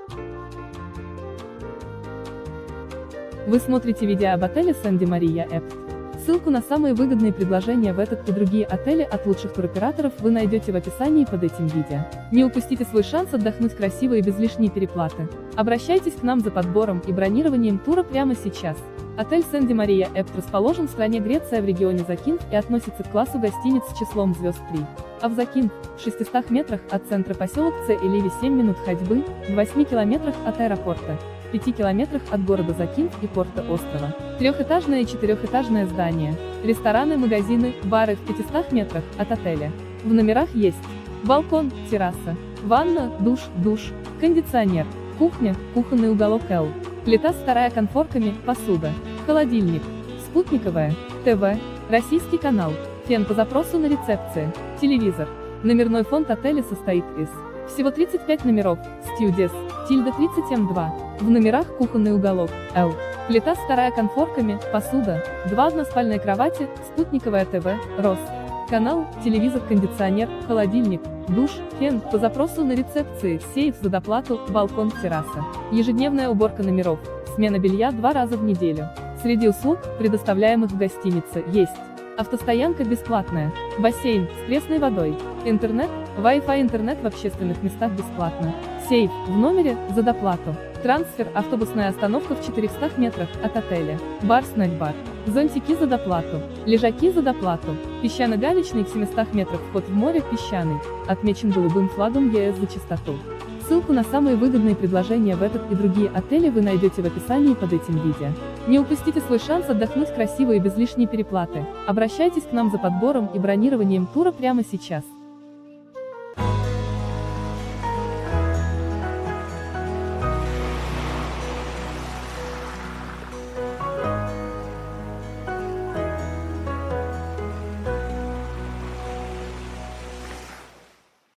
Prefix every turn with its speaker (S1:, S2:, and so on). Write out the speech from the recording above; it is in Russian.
S1: Вы смотрите видео об отеле Санди Мария Эпт. Ссылку на самые выгодные предложения в этот и другие отели от лучших туроператоров вы найдете в описании под этим видео. Не упустите свой шанс отдохнуть красиво и без лишней переплаты. Обращайтесь к нам за подбором и бронированием тура прямо сейчас. Отель Санди Мария Эпт расположен в стране Греция в регионе Закинт и относится к классу гостиниц с числом звезд 3. А в Закинт, в 600 метрах от центра поселок Ц-Эливи 7 минут ходьбы, в 8 километрах от аэропорта, 5 километрах от города Закинт и порта острова. Трехэтажное и четырехэтажное здание, рестораны, магазины, бары в 500 метрах от отеля. В номерах есть балкон, терраса, ванна, душ, кондиционер, кухня, кухонный уголок Л, плита с вторая конфорками, посуда, холодильник, спутниковая, ТВ, российский канал, фен по запросу на рецепции, телевизор. Номерной фонд отеля состоит из всего 35 номеров, стюдес, Тильда 37-2, в номерах кухонный уголок, Л, плита с вторая конфорками, посуда, 2 односпальные кровати, спутниковая ТВ, РОС, канал, телевизор, кондиционер, холодильник, душ, фен, по запросу на рецепции, сейф за доплату, балкон, терраса. Ежедневная уборка номеров, смена белья 2 раза в неделю. Среди услуг, предоставляемых в гостинице, есть автостоянка бесплатная, бассейн с пресной водой, интернет, Wi-Fi, интернет в общественных местах бесплатно, сейф в номере за доплату, трансфер, автобусная остановка в 400 метрах от отеля, бар, снэк-бар, зонтики за доплату, лежаки за доплату, песчано-галечный в 700 метрах вход в море песчаный, отмечен голубым флагом ЕС за чистоту. Ссылку на самые выгодные предложения в этот и другие отели вы найдете в описании под этим видео. Не упустите свой шанс отдохнуть красиво и без лишней переплаты. Обращайтесь к нам за подбором и бронированием тура прямо сейчас.